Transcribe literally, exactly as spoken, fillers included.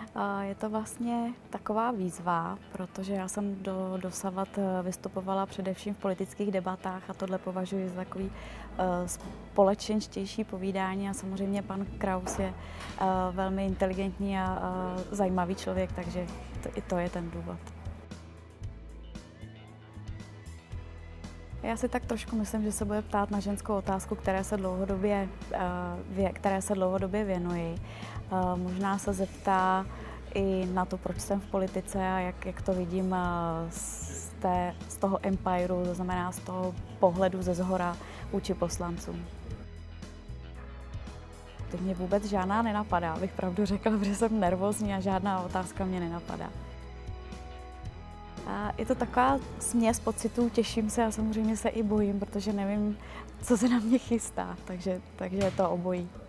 Je to vlastně taková výzva, protože já jsem do, dosavat vystupovala především v politických debatách a tohle považuji za takový uh, společenštější povídání a samozřejmě pan Kraus je uh, velmi inteligentní a uh, zajímavý člověk, takže to, i to je ten důvod. Já si tak trošku myslím, že se bude ptát na ženskou otázku, které se dlouhodobě, které se dlouhodobě věnuji. Možná se zeptá i na to, proč jsem v politice a jak, jak to vidím z, té, z toho empireu, to znamená z toho pohledu ze zhora vůči poslancům. Teď mě vůbec žádná nenapadá, abych pravdu řekla, protože jsem nervózní a žádná otázka mě nenapadá. A je to taková směs pocitů, těším se a samozřejmě se i bojím, protože nevím, co se na mě chystá, takže, takže je to obojí.